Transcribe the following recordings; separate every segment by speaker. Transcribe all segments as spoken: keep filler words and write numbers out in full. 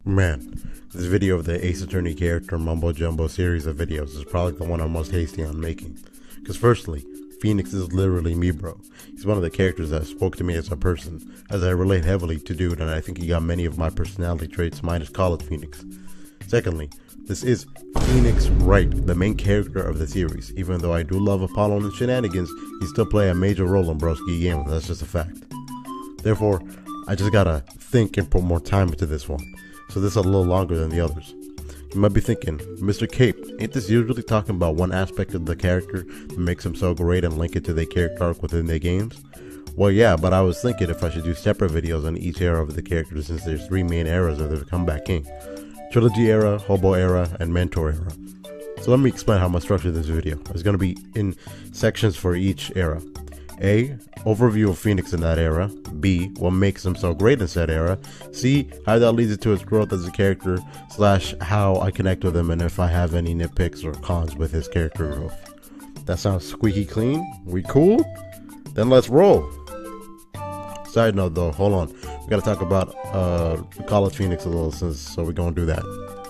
Speaker 1: Man, this video of the Ace Attorney character mumbo jumbo series of videos is probably the one I'm most hasty on making. Because firstly, Phoenix is literally me, bro. He's one of the characters that spoke to me as a person, as I relate heavily to dude, and I think he got many of my personality traits minus College Phoenix. Secondly, this is Phoenix Wright, the main character of the series. Even though I do love Apollo and shenanigans, he still play a major role in Broski Games, that's just a fact. Therefore, I just gotta think and put more time into this one, so this is a little longer than the others. You might be thinking, Mister Cape, ain't this usually talking about one aspect of the character that makes him so great and link it to their character arc within their games? Well, yeah, but I was thinking if I should do separate videos on each era of the character, since there's three main eras of the Comeback King: Trilogy era, Hobo era, and Mentor era. So let me explain how I'm going to structure this video. It's going to be in sections for each era. A. Overview of Phoenix in that era. B. What makes him so great in said era. C. How that leads to his growth as a character, slash how I connect with him and if I have any nitpicks or cons with his character growth. That sounds squeaky clean? We cool? Then let's roll. Side note though, hold on. We gotta talk about uh, College Phoenix a little, since, so we're gonna do that.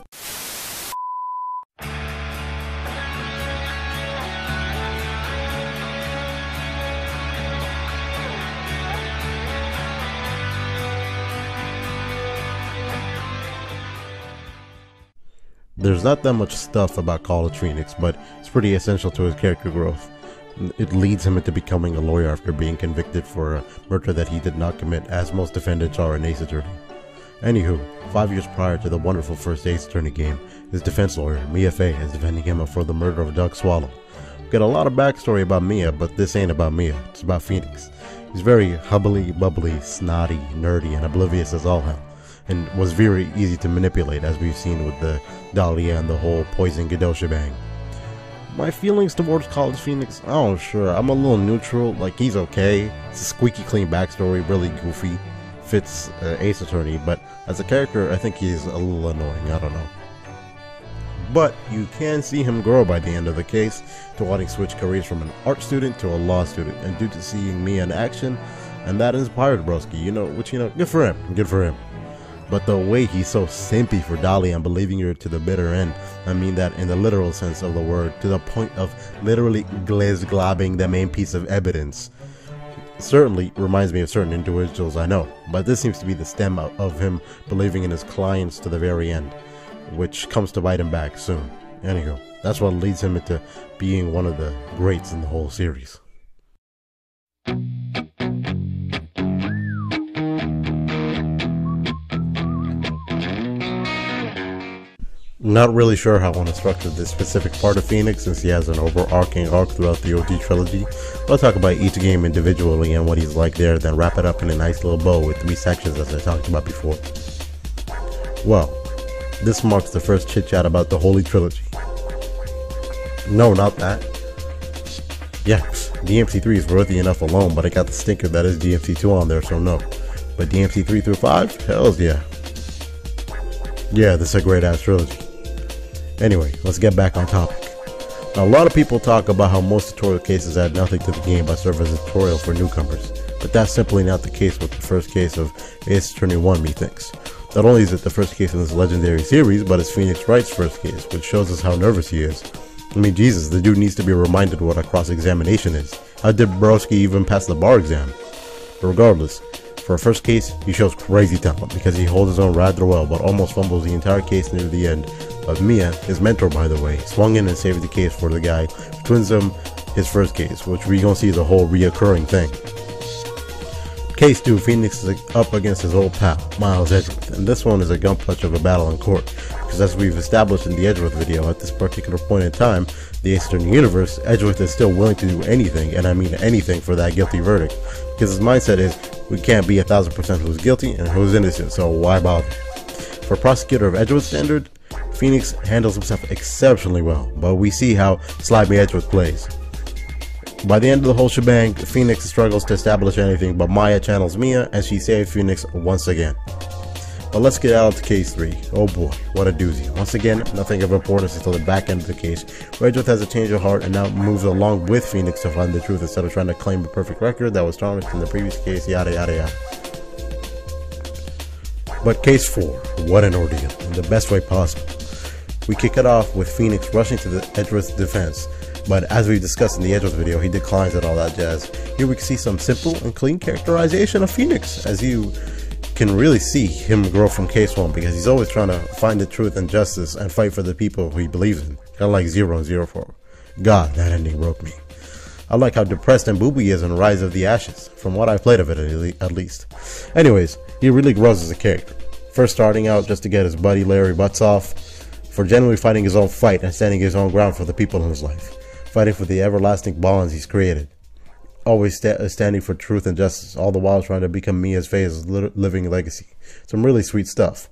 Speaker 1: There's not that much stuff about College Phoenix, but it's pretty essential to his character growth. It leads him into becoming a lawyer after being convicted for a murder that he did not commit, as most defendants are in Ace Attorney. Anywho, five years prior to the wonderful first Ace Attorney game, his defense lawyer, Mia Fey, is defending him for the murder of Doug Swallow. We get a lot of backstory about Mia, but this ain't about Mia, it's about Phoenix. He's very hubbly, bubbly, snotty, nerdy, and oblivious as all hell, and was very easy to manipulate, as we've seen with the Dahlia and the whole Poison Godot shebang. My feelings towards College Phoenix, oh sure, I'm a little neutral. Like, he's okay, it's a squeaky clean backstory, really goofy, fits uh, Ace Attorney, but as a character I think he's a little annoying, I don't know. But you can see him grow by the end of the case, to wanting to switch careers from an art student to a law student, and due to seeing Mia in action, and that inspired Broski, you know, which, you know, good for him, good for him. But the way he's so simpy for Dahlia and believing her to the bitter end, I mean that in the literal sense of the word, to the point of literally glazglobbing the main piece of evidence, certainly reminds me of certain individuals I know. But this seems to be the stem of him believing in his clients to the very end, which comes to bite him back soon. Anywho, that's what leads him into being one of the greats in the whole series. Not really sure how I want to structure this specific part of Phoenix, since he has an overarching arc throughout the O G trilogy. I'll talk about each game individually and what he's like there, then wrap it up in a nice little bow with three sections as I talked about before. Well, this marks the first chit chat about the Holy Trilogy. No, not that. Yes, D M C three is worthy enough alone, but I got the stinker that is D M C two on there, so no. But D M C three through five? Hells yeah. Yeah, this is a great ass trilogy. Anyway, let's get back on topic. Now, a lot of people talk about how most tutorial cases add nothing to the game but serve as a tutorial for newcomers, but that's simply not the case with the first case of Ace Attorney one, methinks. Not only is it the first case in this legendary series, but it's Phoenix Wright's first case, which shows us how nervous he is. I mean, Jesus, the dude needs to be reminded what a cross-examination is. How did Broski even pass the bar exam? But regardless, for a first case, he shows crazy talent because he holds his own rather well, but almost fumbles the entire case near the end. But Mia, his mentor by the way, swung in and saved the case for the guy who twins him his first case, which we gonna see is a whole reoccurring thing. Case two, Phoenix is up against his old pal, Miles Edgeworth, and this one is a gunputch of a battle in court, because as we've established in the Edgeworth video, at this particular point in time, the Ace Attorney universe, Edgeworth is still willing to do anything, and I mean anything, for that guilty verdict, because his mindset is, we can't be a thousand percent who's guilty and who's innocent, so why bother? For prosecutor of Edgeworth standard, Phoenix handles himself exceptionally well, but we see how slimy Edgeworth plays. By the end of the whole shebang, Phoenix struggles to establish anything, but Maya channels Mia and she saves Phoenix once again. But let's get out to case three. Oh boy, what a doozy. Once again, nothing of importance until the back end of the case, where Edgeworth has a change of heart and now moves along with Phoenix to find the truth instead of trying to claim a perfect record that was tarnished in the previous case, yada yada yada. But case four, what an ordeal, in the best way possible. We kick it off with Phoenix rushing to the Edgeworth's defense, but as we discussed in the Edgeworth video, he declines and all that jazz. Here we can see some simple and clean characterization of Phoenix, as you can really see him grow from case one, because he's always trying to find the truth and justice and fight for the people who he believes in, kind of like Zero and Zero Four. God, that ending broke me. I like how depressed and booby he is in Rise of the Ashes, from what I've played of it at least. Anyways, he really grows as a character. First starting out just to get his buddy Larry butts off, for genuinely fighting his own fight and standing his own ground for the people in his life, fighting for the everlasting bonds he's created, always sta standing for truth and justice, all the while trying to become Mia's Faye's li living legacy. Some really sweet stuff.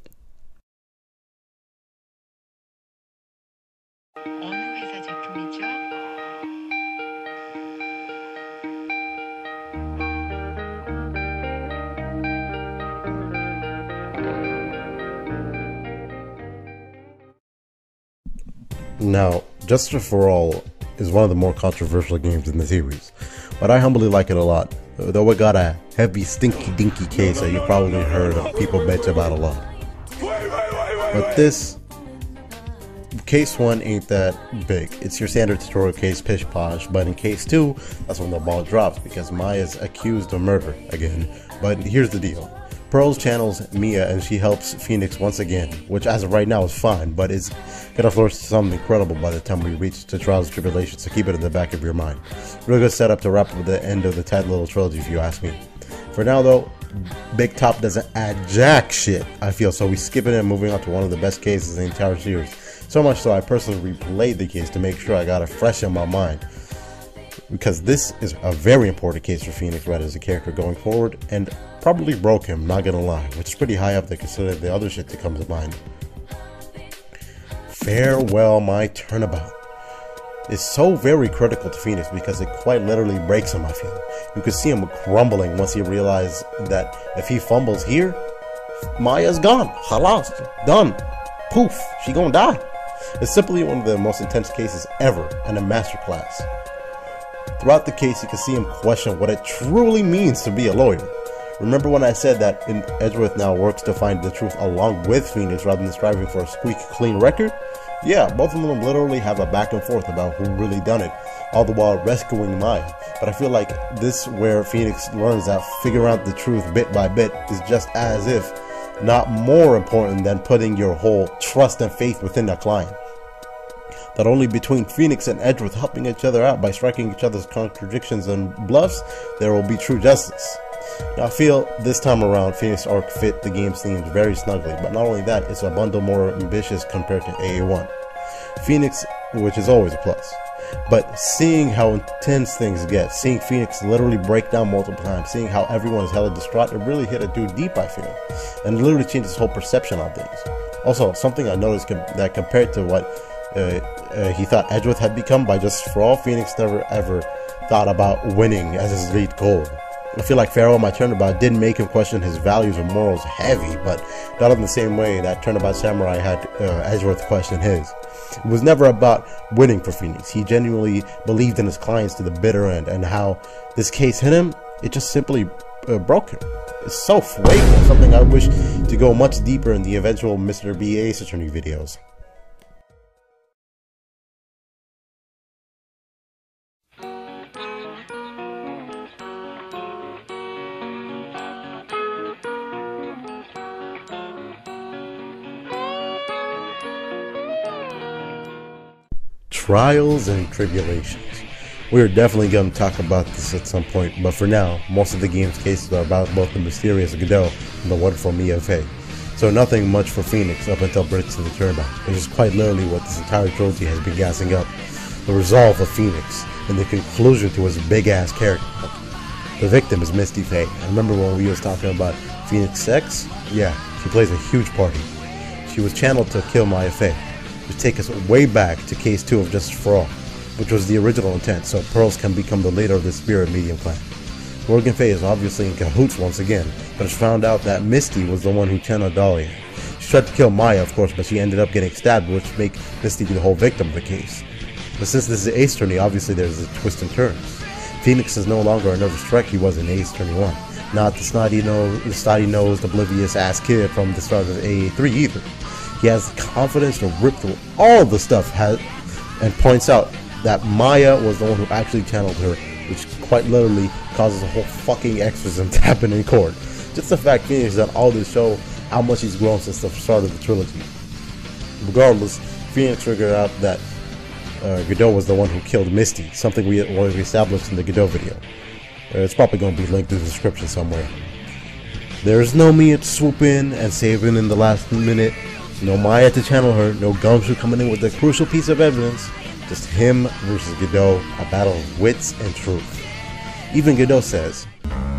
Speaker 1: Now, Justice for All is one of the more controversial games in the series, but I humbly like it a lot, though it got a heavy stinky dinky case that you probably heard of people bitch about a lot. But this case one ain't that big. It's your standard tutorial case, pish posh, but in case two, that's when the ball drops because Maya's accused of murder again. But here's the deal. Pearls channels Mia and she helps Phoenix once again, which as of right now is fine, but it's gonna flourish to something incredible by the time we reach the Trials and Tribulations, so keep it in the back of your mind. Really good setup to wrap up the end of the tight little trilogy if you ask me. For now though, Big Top doesn't add jack shit, I feel, so we skip it and moving on to one of the best cases in the entire series. So much so I personally replayed the case to make sure I got it fresh in my mind, because this is a very important case for Phoenix Red as a character going forward, and probably broke him, not gonna lie, which is pretty high up there considering the other shit that comes to mind. Farewell My Turnabout is so very critical to Phoenix because it quite literally breaks him, I feel. You can see him crumbling once he realizes that if he fumbles here, Maya's gone, halas, done, poof, she gonna die. It's simply one of the most intense cases ever and a masterclass. Throughout the case, you can see him question what it truly means to be a lawyer. Remember when I said that Edgeworth now works to find the truth along with Phoenix rather than striving for a squeaky clean record? Yeah, both of them literally have a back and forth about who really done it, all the while rescuing Maya. But I feel like this where Phoenix learns that figuring out the truth bit by bit is just as if not more important than putting your whole trust and faith within a client. That only between Phoenix and Edgeworth helping each other out by striking each other's contradictions and bluffs, there will be true justice. Now I feel this time around Phoenix arc fit the game's themes very snugly, but not only that, it's a bundle more ambitious compared to A A one. Phoenix, which is always a plus, but seeing how intense things get, seeing Phoenix literally break down multiple times, seeing how everyone is hella distraught, it really hit a dude deep, I feel, and it literally changed his whole perception on things. Also, something I noticed com that compared to what uh, uh, he thought Edgeworth had become by Justice for All, Phoenix never ever thought about winning as his lead goal. I feel like Farewell My Turnabout did make him question his values and morals heavy, but not in the same way that Turnabout Samurai had uh, Edgeworth question his. It was never about winning for Phoenix. He genuinely believed in his clients to the bitter end, and how this case hit him, it just simply uh, broke him. It's so fuego, something I wish to go much deeper in the eventual Mister B Ace Attorney videos. Trials and Tribulations. We're definitely going to talk about this at some point, but for now, most of the game's cases are about both the mysterious Godot and the wonderful Mia Faye. So nothing much for Phoenix up until Bricks to the Turnabout, which is quite literally what this entire trilogy has been gassing up. The resolve of Phoenix and the conclusion to his big ass character. The victim is Misty Faye. I remember when we was talking about Phoenix sex? Yeah, she plays a huge part here. She was channeled to kill Maya Faye, which take us way back to case two of Justice for All, which was the original intent, so Pearls can become the leader of the Spirit Medium clan. Morgan Faye is obviously in cahoots once again, but it's found out that Misty was the one who channeled Dahlia. She tried to kill Maya, of course, but she ended up getting stabbed, which made Misty the whole victim of the case. But since this is Ace Attorney, obviously there's a twist and turns. Phoenix is no longer a nervous wreck he was in Ace Attorney one, not the snotty nose, the snotty nosed, oblivious ass kid from the start of A A three either. He has the confidence to rip through all the stuff has, and points out that Maya was the one who actually channeled her, which quite literally causes a whole fucking exorcism to happen in court. Just the fact Phoenix done all this show how much he's grown since the start of the trilogy. Regardless, Phoenix figured out that uh, Godot was the one who killed Misty, something we already established in the Godot video. Uh, it's probably going to be linked in the description somewhere. There is no Mia to swoop in and save him in the last minute, no Maya to channel her, no Gumshoe coming in with a crucial piece of evidence, just him versus Godot, a battle of wits and truth. Even Godot says,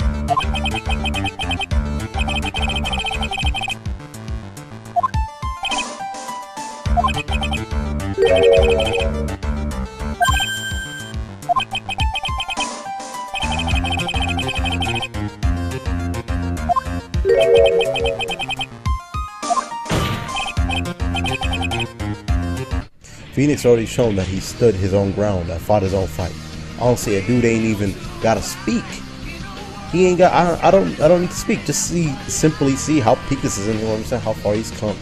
Speaker 1: Phoenix already shown that he stood his own ground and fought his own fight. Honestly, a dude ain't even gotta speak. He ain't got. I don't. I don't. I don't need to speak. Just see, simply see how peak this is, and you know what I'm saying, how far he's come.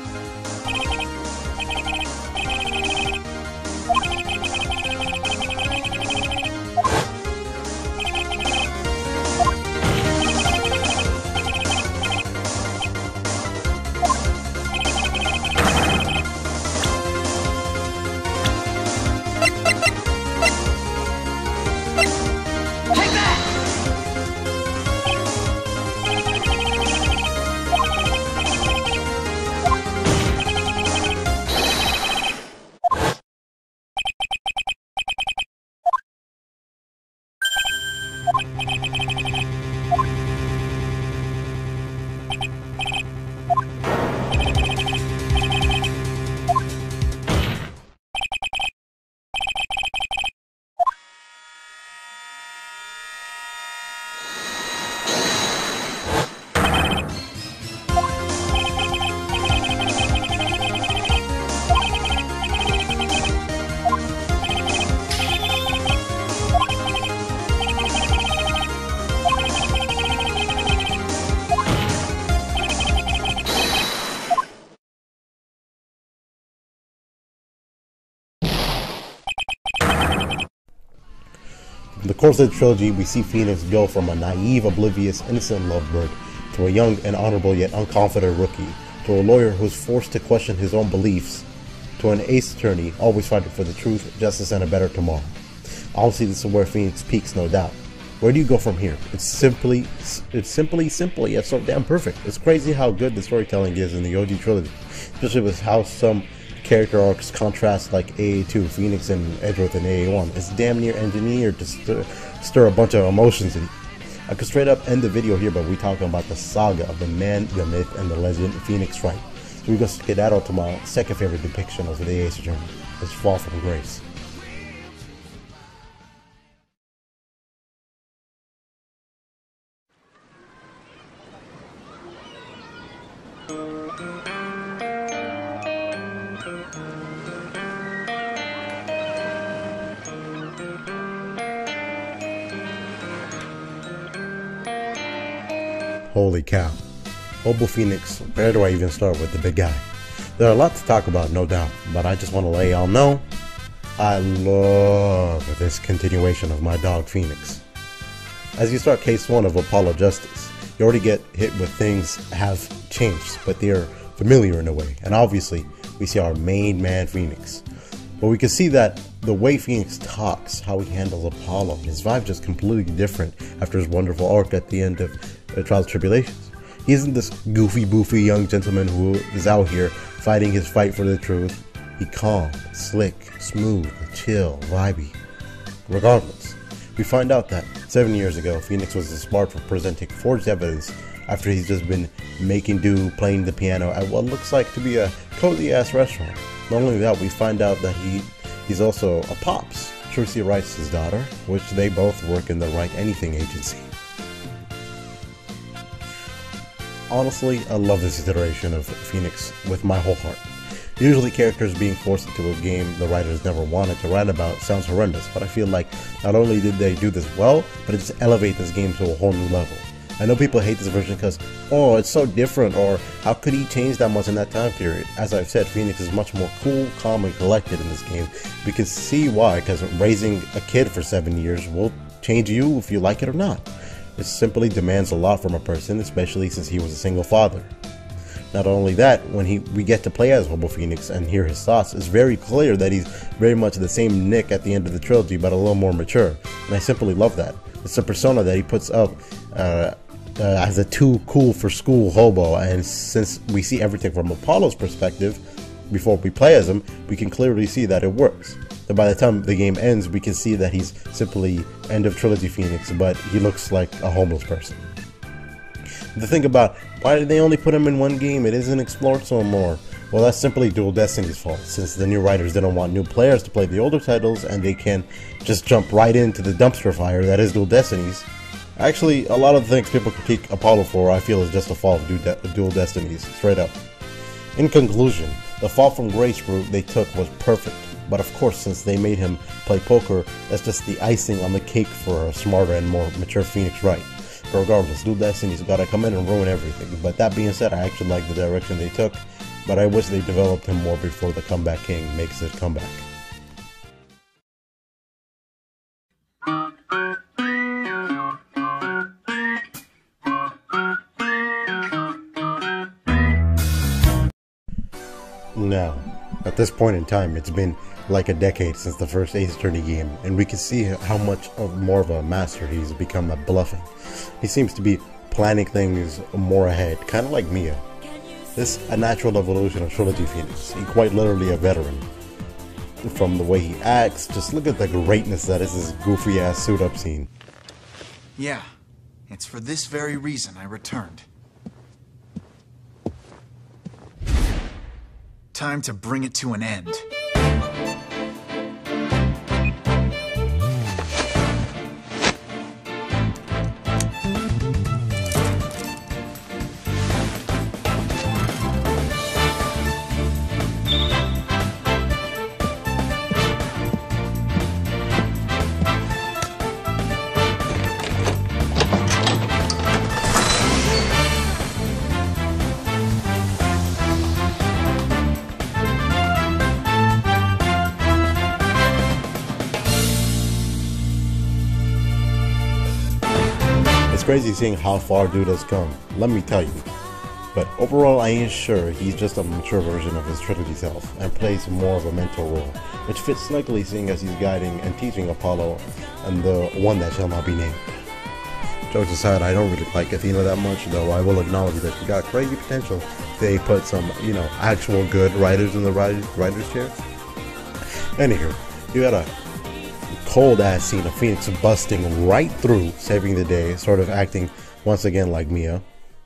Speaker 1: In the course of the trilogy, we see Phoenix go from a naive, oblivious, innocent lovebird to a young and honorable yet unconfident rookie, to a lawyer who is forced to question his own beliefs, to an ace attorney always fighting for the truth, justice, and a better tomorrow. Obviously, this is where Phoenix peaks, no doubt. Where do you go from here? It's simply, it's simply, simple yet so damn perfect. It's crazy how good the storytelling is in the O G trilogy, especially with how some character arcs contrast like A A two, Phoenix and Edgeworth in A A one. It's damn near engineered to stir, stir a bunch of emotions in you. I could straight up end the video here, but we're talking about the saga of the man, the myth, and the legend, Phoenix Wright. So we're going to get that out to my second favorite depiction of the Ace Attorney. It's Fall from Grace. Holy cow. Hobo Phoenix, where do I even start with the big guy? There are a lot to talk about, no doubt, but I just want to let y'all know, I love this continuation of my dog Phoenix. As you start case one of Apollo Justice, you already get hit with things have changed, but they're familiar in a way, and obviously, we see our main man Phoenix. But we can see that the way Phoenix talks, how he handles Apollo, his vibe just completely different after his wonderful arc at the end of uh, Trials and Tribulations. He isn't this goofy, boofy young gentleman who is out here fighting his fight for the truth. He calm, slick, smooth, chill, vibey. Regardless, we find out that seven years ago, Phoenix was smart for presenting forged evidence after he's just been making do playing the piano at what looks like to be a cozy-ass restaurant. Not only that, we find out that he he's also a Pops, Tracy Wright's daughter, which they both work in the Wright Anything agency. Honestly, I love this iteration of Phoenix with my whole heart. Usually characters being forced into a game the writers never wanted to write about sounds horrendous, but I feel like not only did they do this well, but it just elevates this game to a whole new level. I know people hate this version because, oh, it's so different, or how could he change that much in that time period? As I've said, Phoenix is much more cool, calm, and collected in this game. We can see why, because raising a kid for seven years will change you if you like it or not. It simply demands a lot from a person, especially since he was a single father. Not only that, when he we get to play as Hobo Phoenix and hear his thoughts, it's very clear that he's very much the same Nick at the end of the trilogy, but a little more mature. And I simply love that. It's a persona that he puts up uh, uh, as a too cool for school hobo, and since we see everything from Apollo's perspective, before we play as him, we can clearly see that it works. And by the time the game ends, we can see that he's simply end of trilogy Phoenix, but he looks like a homeless person. The thing about why did they only put him in one game? It isn't explored some more. Well, that's simply Dual Destiny's fault, since the new writers didn't want new players to play the older titles and they can just jump right into the dumpster fire that is Dual Destinies. Actually, a lot of the things people critique Apollo for, I feel, is just a fault of Dual Destinies, straight up. In conclusion, the fall from grace route they took was perfect, but of course, since they made him play poker, that's just the icing on the cake for a smarter and more mature Phoenix Wright. But regardless, Dual Destiny's gotta come in and ruin everything. But that being said, I actually like the direction they took, but I wish they developed him more before the Comeback King makes his comeback. Now, at this point in time, it's been like a decade since the first Ace Attorney game, and we can see how much of more of a master he's become at bluffing. He seems to be planning things more ahead, kind of like Mia. This a natural evolution of Trilogy Phoenix. He's quite literally a veteran. From the way he acts, just look at the greatness that is his goofy ass suit up scene.
Speaker 2: Yeah, it's for this very reason I returned. Time to bring it to an end.
Speaker 1: It's crazy seeing how far dude has come, let me tell you. But overall, I ain't sure he's just a mature version of his trilogy self, and plays more of a mentor role, which fits snugly seeing as he's guiding and teaching Apollo and the one that shall not be named. Jokes aside, I don't really like Athena that much, though I will acknowledge that she got crazy potential if they put some, you know, actual good writers in the writers, writers chair. Anywho, you got a cold ass scene of Phoenix busting right through, saving the day, sort of acting once again like Mia.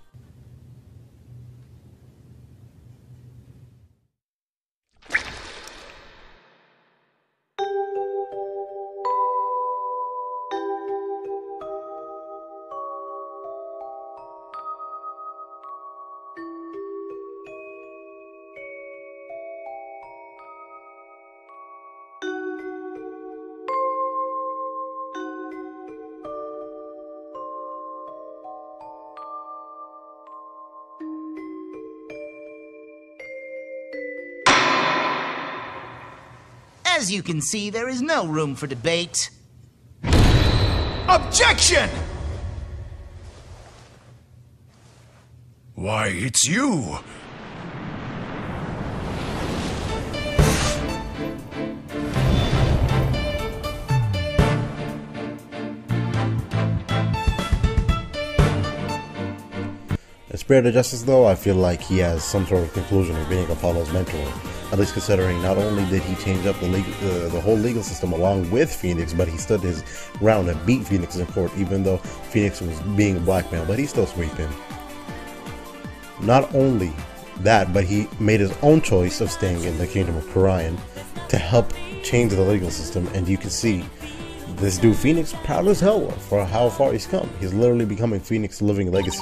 Speaker 3: As you can see, there is no room for debate.
Speaker 2: Objection!
Speaker 4: Why, it's you!
Speaker 1: In Spirit of Justice, though, I feel like he has some sort of conclusion of being Apollo's mentor. At least considering not only did he change up the legal, uh, the whole legal system along with Phoenix, but he stood his ground and beat Phoenix in court, even though Phoenix was being blackmailed, but he still sweeped him. Not only that, but he made his own choice of staying in the Kingdom of Kharian to help change the legal system, and you can see this dude Phoenix proud as hell for how far he's come. He's literally becoming Phoenix's living legacy.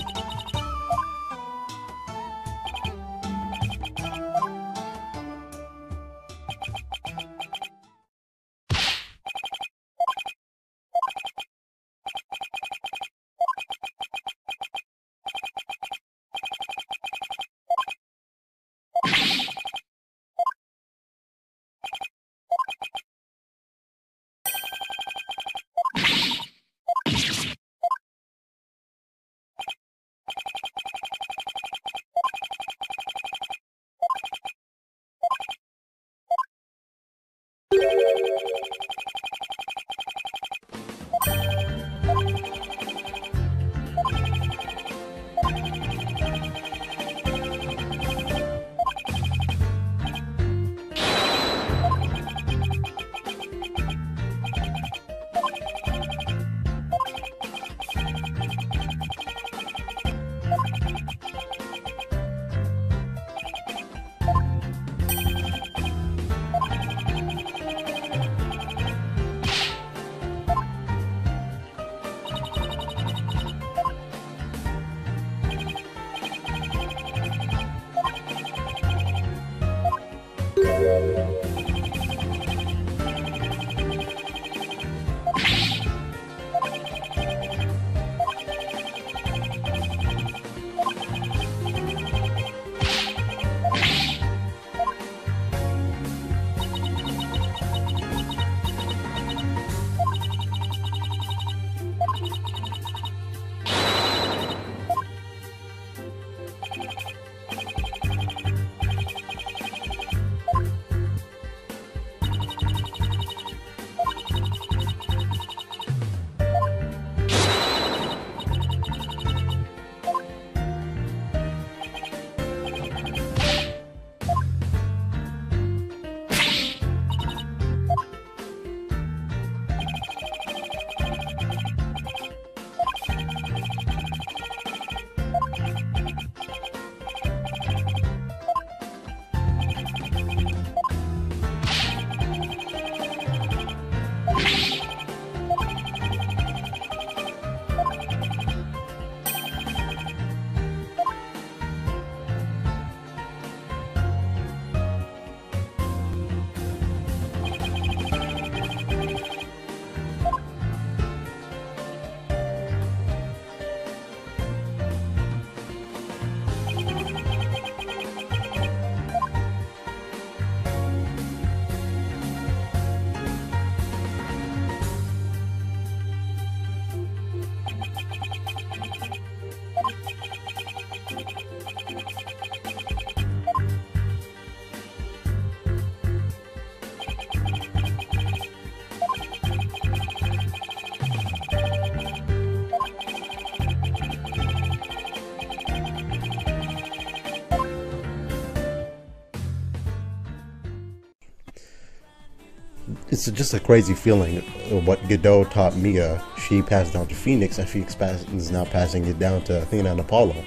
Speaker 1: It's just a crazy feeling. What Godot taught Mia, she passed down to Phoenix, and Phoenix is now passing it down to Athena and Apollo.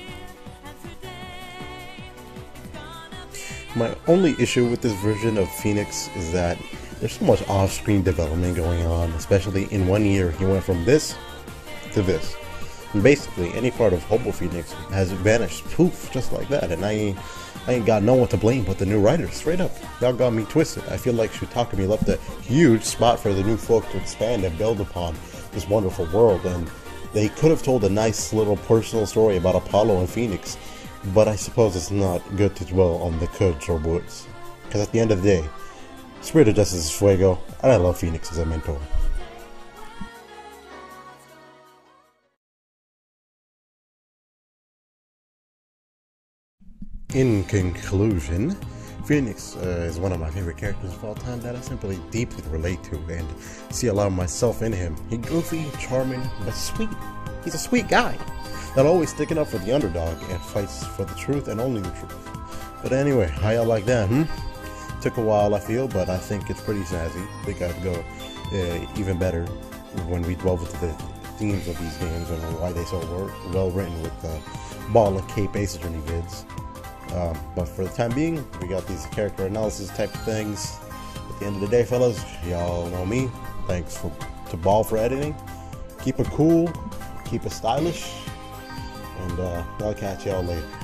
Speaker 1: My only issue with this version of Phoenix is that there's so much off-screen development going on, especially in one year. He went from this to this. And basically, any part of Hobo Phoenix has vanished, poof, just like that. And I ain't, I ain't got no one to blame but the new writers, straight up. Y'all got me twisted. I feel like Shutakami left a huge spot for the new folk to expand and build upon this wonderful world. And they could have told a nice little personal story about Apollo and Phoenix, but I suppose it's not good to dwell on the coulds or woulds. Because at the end of the day, Spirit of Justice is Fuego, and I love Phoenix as a mentor. In conclusion, Phoenix uh, is one of my favorite characters of all time that I simply deeply relate to and see a lot of myself in him. He's goofy, charming, but sweet. He's a sweet guy that always sticking up for the underdog and fights for the truth and only the truth. But anyway, how y'all like that, hmm? Took a while, I feel, but I think it's pretty snazzy. I think I'd go uh, even better when we delve into the themes of these games and why they so well written with uh, Ball and Cape Ace Attorney vids. Um, but for the time being, we got these character analysis type of things. At the end of the day, fellas, y'all know me. Thanks for, to Ball for editing. Keep it cool, keep it stylish, and uh, I'll catch y'all later.